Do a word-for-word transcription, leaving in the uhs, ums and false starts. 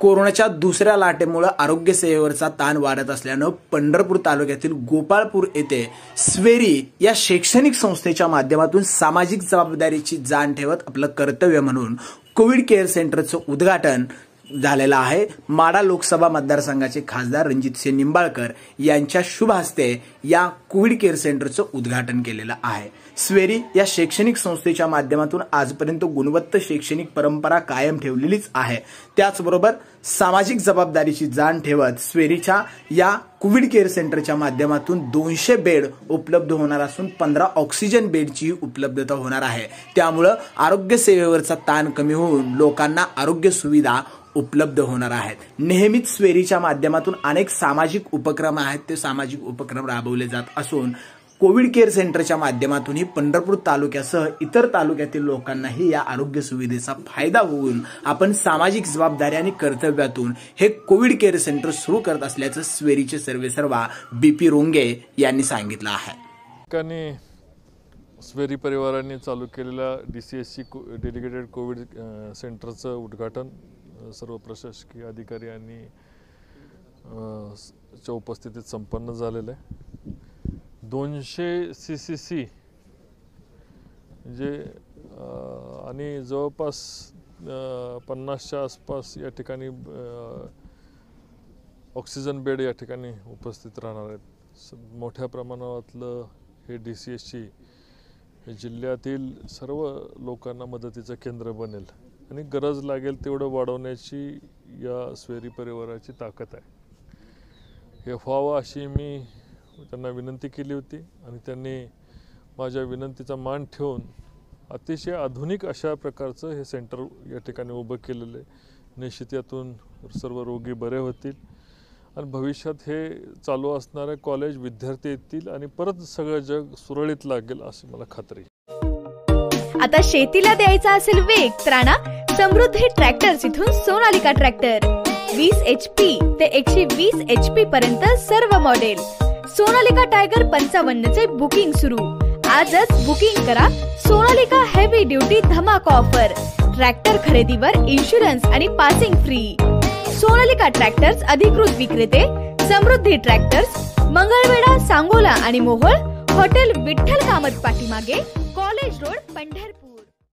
कोरोनाच्या दुसऱ्या लाटेमुळे आरोग्य सेवेवरचा ताण वाढत असल्यानं पंढरपूर तालुक्यातील गोपाळपूर येथे स्वेरी या शैक्षणिक संस्थेच्या माध्यमातून सामाजिक जबाबदारीची जाण ठेवत आपलं कर्तव्य म्हणून कोविड केअर सेंटरचं उद्घाटन झालेला आहे। माढा लोकसभा मतदारसंघाचे खासदार रणजितसिंह निंबाळकर यांच्या शुभ हस्ते या कोविड केअर सेंटरचं उद्घाटन केलेलं आहे। स्वेरी या शैक्षणिक संस्थेच्या माध्यमातून आजपर्यंत गुणवत्ता शैक्षणिक परंपरा कायम ठेवलेलीच आहे। त्याचबरोबर सामाजिक जबाबदारीची जाण ठेवत स्वेरीच्या या कोविड केअर सेंटरच्या माध्यमातून दोनशे बेड उपलब्ध होणार असून पंधरा ऑक्सिजन बेडची उपलब्धता होणार आहे। त्यामुळे आरोग्य सेवेवरचा ताण कमी होऊन लोकांना आरोग्य सुविधा उपलब्ध होणार आहेत। नेहमीच स्वेरीच्या माध्यमातून अनेक सामाजिक उपक्रम आहेत, ते सामाजिक उपक्रम राबवले जात असून कोविड केअर सेंटरच्या माध्यमातूनही पंढरपूर तालुक्यासह इतर तालुक्यातील लोकांनाही या आरोग्य सुविधेचा फायदा होऊन आपण सामाजिक जबाबदारी आणि कर्तव्यातून हे कोविड केअर सेंटर सुरू करत असल्याचं स्वेरीचे सर्वेसर्वा बीपी रोंगे यांनी सांगितलं आहे। स्वेरी परिवारांनी चालू केलेल्या डीसीएससी डेलिगेटेड कोविड सेंटरचं उद्घाटन सर्व प्रशासकीय अधिकारी आणि च्या उपस्थितीत संपन्न झालेलं आहे। दोनशे सी सी सी म्हणजे आणि जवळपास पन्नासच्या आसपास या ठिकाणी ऑक्सिजन बेड या ठिकाणी उपस्थित राहणार आहेत। मोठ्या प्रमाणातलं हे डी सी एस सी हे जिल्ह्यातील सर्व लोकांना मदतीचं केंद्र बनेल आणि गरज लागेल तेवढं वाढवण्याची या स्वेरी परिवाराची ताकद आहे। हे व्हावं अशी मी त्यांना विनंती केली होती आणि त्यांनी माझ्या विनंतीचा मान ठेवून अतिशय आधुनिक अशा प्रकारचं हे सेंटर या ठिकाणी उभं केलेलं आहे। निश्चित यातून सर्व रोगी बरे होतील आणि भविष्यात हे चालू असणारे कॉलेज विद्यार्थी येतील आणि परत सगळं जग सुरळीत लागेल अशी मला खात्री। आता शेतीला द्यायचा असेल वेग तर आणा समृद्धी ट्रॅक्टर्स इथून सोनालिका ट्रॅक्टर वीस एच पी ते एकशे वीस एच पी पर्यंत सर्व मॉडेल। सोनालिका टायगर पंचावन्न चे बुकिंग सुरू। आजच बुकिंग करा। सोनालिका हेवी ड्युटी धमाका ऑफर। ट्रॅक्टर खरेदीवर इन्शुरन्स आणि पासिंग फ्री। सोनालिका ट्रॅक्टर्स अधिकृत विक्रेते समृद्धी ट्रॅक्टर्स, मंगळवेढा, सांगोला आणि मोहोळ, हॉटेल विठ्ठल कामत पाठीमागे, कॉलेज रोड, पंढरपूर।